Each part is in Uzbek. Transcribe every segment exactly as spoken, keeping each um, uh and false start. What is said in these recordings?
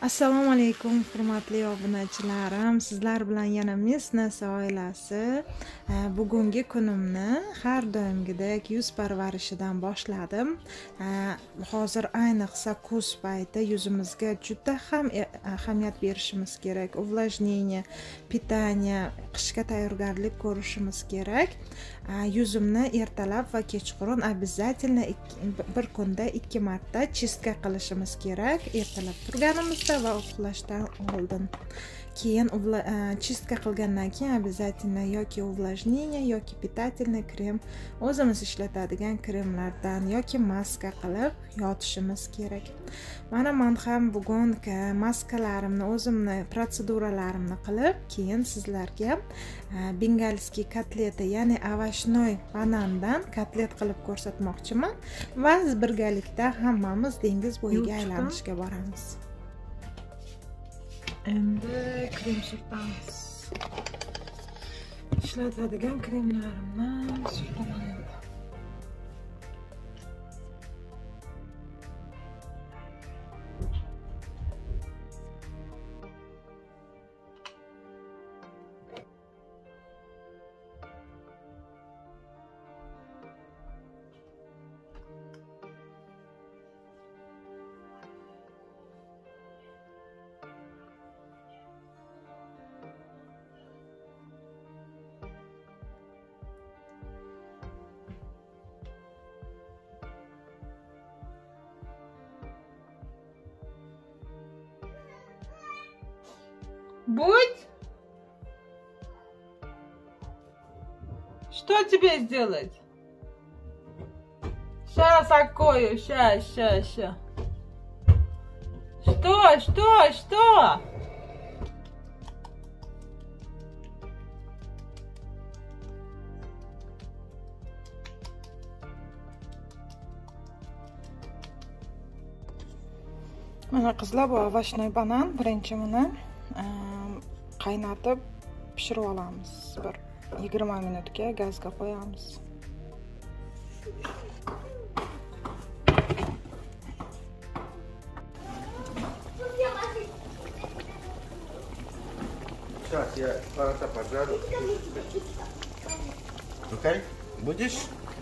Assalomu alaykum hurmatli obunachilarim. Sizlar bilan yana Mesnas oilasi. Bugungi kunimni har doimgidek yuz parvarishidan boshladim. Hozir ayniqsa kuz payti yuzimizga juda ham ahamiyat berishimiz kerak. Uvlajneniya, pitaniya, qishga tayyorgarlik ko'rishimiz kerak. Yuzimni ertalab va kechqurun обязательно bir kunda ikki marta chistka qilishimiz kerak. Ertalab turganimizda va uxlashdan oldin. Keyin chistka qilgandan keyin обязательно yoki uvlajneniya yoki pitательный krem, o'zimiz ishlatadigan kremlardan yoki maska qilib yotishimiz kerak. Mana men ham bugun maskalarimni, o'zimni protseduralarimni qilib, keyin sizlarga bengalskiy kotleta, ya'ni ovashnoy banandan kotlet qilib ko'rsatmoqchiman va birgalikda hammamiz dengiz bo'yiga aylanishga boramiz. Endi krem surtamiz. Ishlatadigan kremlarimni surtaman. Будь! Что тебе сделать? Сейчас окою, сейчас, сейчас, сейчас. Что, что, что? Mana qizlar, bu ovashnoy banan, birinchi buni qaynatib pishirib olamiz. Bir yigirma minutga gazga qo'yamiz. Сейчас я парата пожарю. Окей? Будешь?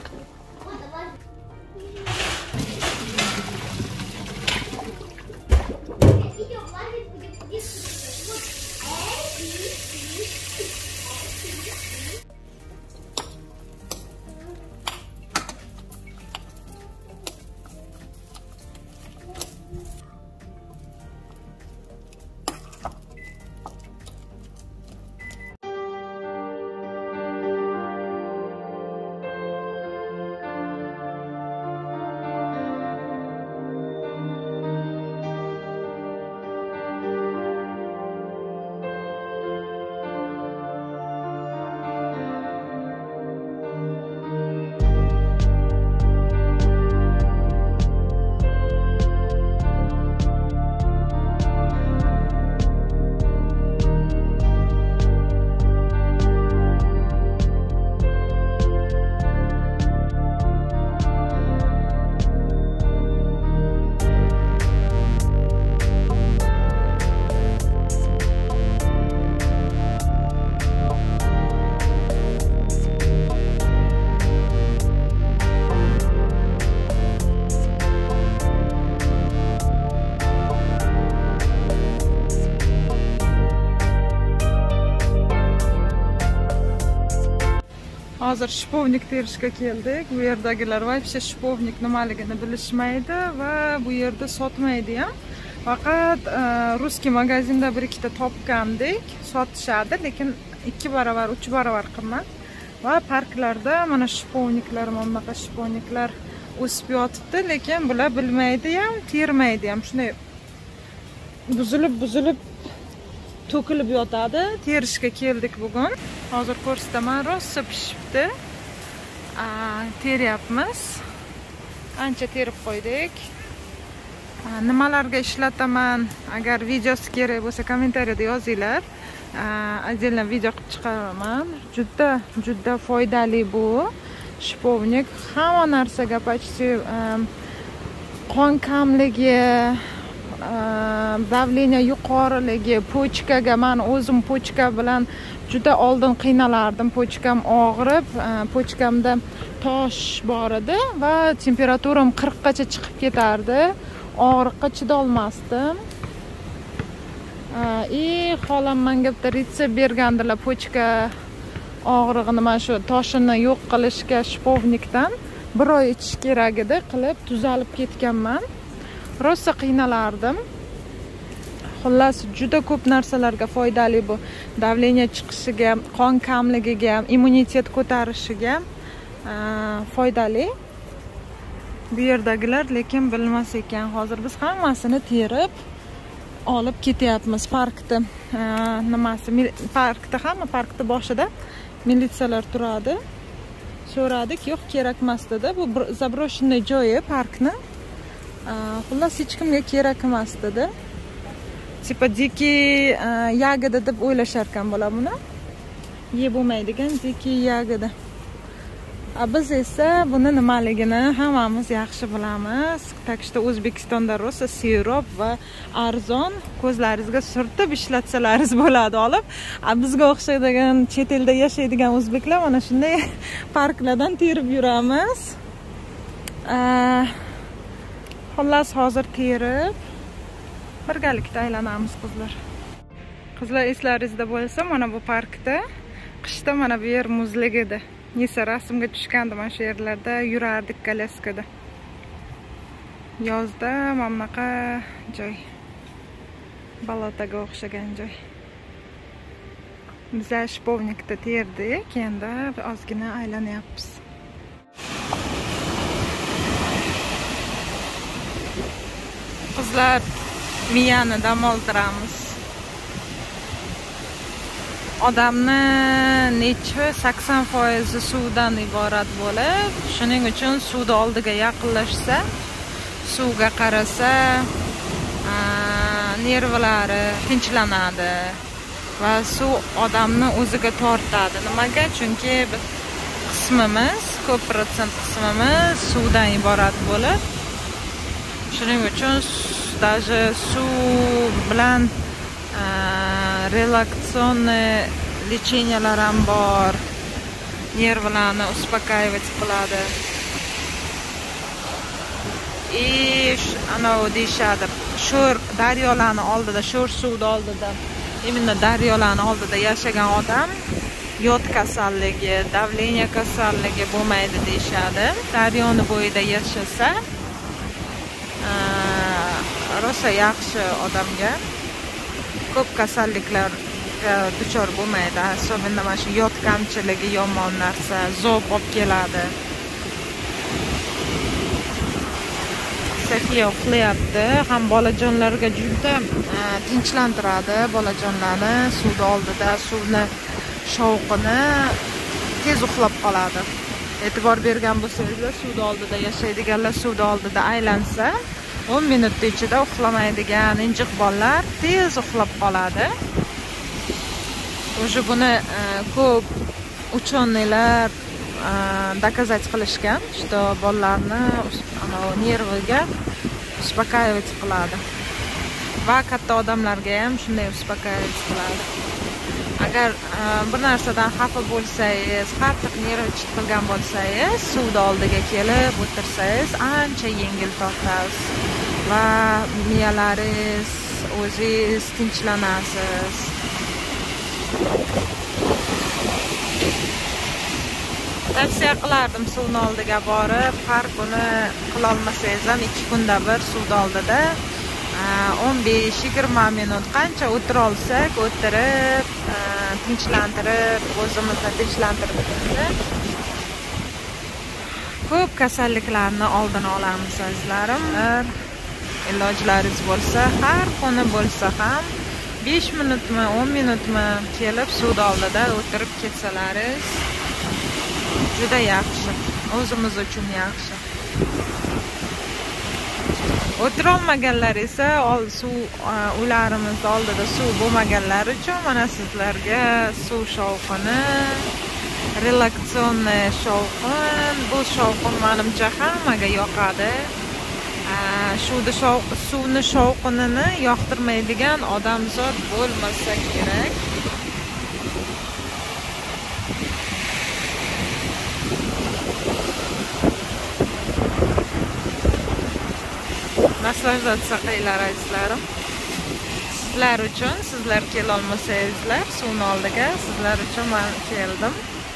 Hozir shpovnik terishga keldik. Bu yerdagilar вообще shpovnik nimaligini bilishmaydi va bu yerda sotmaydi ham. Faqat ruskiy magazinda bir ikkita topgandik, sotishadi, lekin ikki barobar, uch barobar qimmat. Va parklarda mana shpovniklar, mana bunaqa shpovniklar o'sib yotibdi, lekin bular bilmaydi ham, termaydi ham. Shunday buzilib, buzilib to'kilib yotadi. Terishga keldik bugun. Hozir ko'rsataman, rosa pishibdi. Teryapmiz. Ancha terib qo'ydik. Nimalarga ishlataman, agar videosi kerak bo'lsa kommentariyada yozinglar. Отдельно video qilib chiqaraman. Juda, juda foydali bu shpovnik. Hamma narsaga почти qon kamligi, davleniya yuqoriligi, pochkaga men o'zim pochka bilan juda oldin qiynalardim. Pochkam og'rib, pochkamda tosh bor edi va temperaturam qirq gacha chiqib ketardi. Og'riqqa chidolmasdim. I xolam menga bitta retsept bergandilar pochka og'rig'ini mana shu toshini yo'q qilishga shpovnikdan bir oy ichish kerak edi, qilib tuzalib ketganman. Rosa qiynalardim. Xullas juda ko'p narsalarga foydali bu. Davleniya chiqishiga, qon kamligiga, immunitet ko'tarishiga foydali. Bu yerdagilar lekin bilmas ekan. Hozir biz hammasini terib olib ketyapmiz parkda. Nimasi? Parkda hamma parkda boshida militsiyalar turadi. So'radik, yo'q kerak emas dedi. Bu заброшенный joyi parkni. Xullas hech kimga kerak emas dedi. Tipa dikий yagida deb o'ylashar ekan bola buni. Yeb bo'lmaydigan dikий yagida. Biz esa buni nimaligini hammamiz yaxshi bilamiz. Takishda O'zbekistonda rosa serob va arzon, ko'zlaringizga surtib ishlatsalaringiz bo'ladi olib. Bizga o'xshaydigan chet elda yashaydigan o'zbeklar mana shunday parklardan terib yuramiz. Xullas hozir terib birgalikda aylanamiz qizlar. Qizlar eslaringizda bo'lsa, mana bu parkda qishda mana bu yer muzlik edi. Nesa rasmga tushgandim mana shu yerlarda yurardik kolyaskada. Yozda mana bunaqa joy. Balotaga o'xshagan joy. Biz shpovnikda terdik, endi ozgina aylanyapmiz. Qizlar miyani dam oldiramiz. Odamni necha sakson foiz suvdan iborat bo'lib, shuning uchun suvni oldiga yaqinlashsa, suvga qarasa, nervlari tinchlanadi va suv odamni o'ziga tortadi. Nimaga? Chunki qismimiz, ko'p protsent qismimiz suvdan iborat bo'lib, shuning uchun даже suv bilan relaksatsioniy lecheniyalar ham bor. Nervlarni uspokаивать qiladi. И ana deyshadi, sho'r daryolarning oldida, sho'r suvning oldida, именно daryolarning oldida yashagan odam yod kasalligi, davleniya kasalligi bo'lmaydi deyshadi. Daryoni bo'yida yashasa, rosa yaxshi odamga ko'p kasalliklarga duchor bo'lmaydi. Особенно mana shu yod kamchiligi yomon narsa, zo'b olib keladi. Safiya uxlayapti, ham bolajonlarga juda tinchlantiradi bolajonlarni suvni oldida, suvni shovqini tez uxlab qoladi. E'tibor bergan bo'lsangizlar, suvni oldida yashaydiganlar suvni oldida aylansa, o'n minut ichida uxlamaydigan injiq bolalar tez uxlab qoladi. O'sha buni ko'p uchonlar доказать qilishgan, что bolalarni ana nerviga uspokаивать qiladi. Va katta odamlarga ham shunday uspokаивать qiladi. Agar bir narsadan xafa bo'lsangiz, qattiq nerv chiqilgan bo'lsangiz, suvni oldiga kelib o'tirsangiz, ancha yengil tortasiz va miyalaringiz, o'zingiz tinchlanasiz. Tavsiya qilardim suvni oldiga borib, har kuni qila olmasangiz ham ikki kunda bir suvni oldida o'n besh yigirma minut qancha o'tira olsak, o'tirib, tinchlantirib, o'zimizni tinchlantirib tursak, ko'p kasalliklarni oldini olamiz azizlarim. Ilojlaringiz bo'lsa, har kuni bo'lsa ham besh minutmi, o'n minutmi kelib suvni oldida o'tirib ketsalaringiz juda yaxshi, o'zimiz uchun yaxshi. O'tirolmaganlar esa suv uylarimiz oldida suv bo'lmaganlar uchun mana sizlarga suv shovqini, relaksatsioniy shovqin, bu shovqin menimcha hammaga yoqadi. suvni shovq suvni shovqinini yoqtirmaydigan odamzod bo'lmasa kerak. Naslajdatsiya qilinglar azizlarim. Sizlar uchun, sizlar kela olmasangizlar, suvni oldiga sizlar uchun men keldim.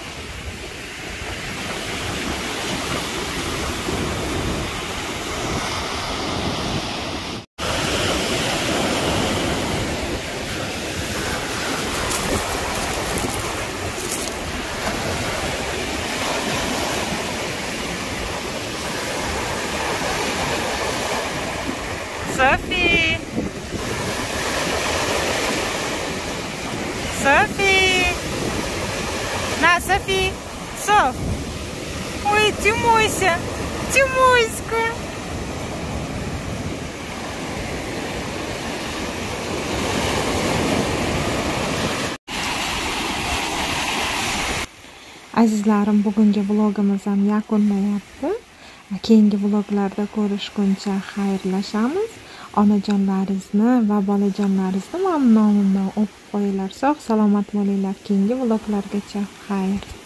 Sophie! Sophie! На, Софи! Соф! Ой, Тимуся! Тимуська! Azizlarim, bugungi vlogimiz ham yakunlayapti. Keyingi vloglarda ko'rishguncha xayrlashamiz. Onajonlaringizni va bolajonlaringizni ham nomimdan o'qib qo'yinglar. Sog' salomat bo'linglar. Keyingi vloglargacha xayr.